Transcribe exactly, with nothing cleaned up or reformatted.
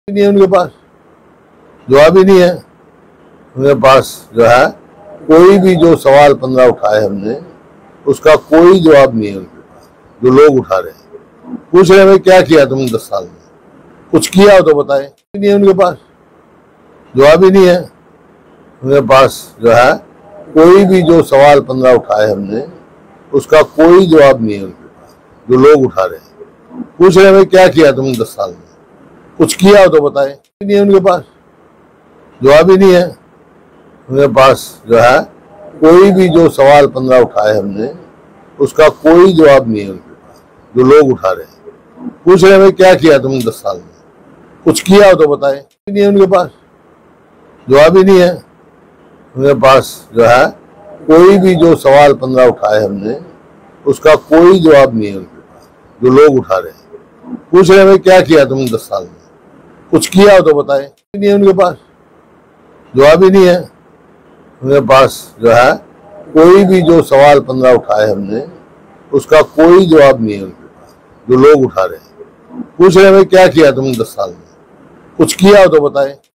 नहीं है उनके पास, जवाब ही नहीं है उनके पास। जो है कोई भी जो सवाल पंद्रह उठाए हमने, उसका कोई जवाब नहीं है उनके पास। जो लोग उठा रहे हैं, पूछ रहे हैं क्या किया तुमने दस साल में, कुछ किया हो तो बताएं। नहीं है उनके पास, जवाब ही नहीं है उनके पास। जो है कोई भी जो सवाल पंद्रह उठाए हमने, उसका कोई जवाब नहीं है उनके पास। जो लोग उठा रहे हैं, पूछ रहे हैं क्या किया तुमने दस साल में, कुछ किया हो तो बताएं। नहीं है उनके पास, जवाब ही नहीं है उनके पास। जो है कोई भी जो सवाल पंद्रह उठाए हमने, उसका कोई जवाब नहीं है उनके पास। जो लोग उठा रहे हैं, पूछ रहे हैं क्या किया तुमने दस साल में, कुछ किया हो तो बताएं। नहीं है उनके पास, जवाब ही नहीं है उनके पास। जो है कोई भी जो सवाल पंद्रह उठाए हमने, उसका कोई जवाब नहीं है उनके पास। जो लोग उठा रहे हैं, पूछ रहे हैं क्या किया तुमने दस साल में, कुछ किया हो तो बताएं। नहीं है उनके पास, जवाब ही नहीं है उनके पास। जो है कोई भी जो सवाल पंद्रह उठाए हमने, उसका कोई जवाब नहीं है उनके पास। जो लोग उठा रहे हैं, पूछ रहे हैं क्या किया तुमने दस साल में, कुछ किया हो तो बताएं।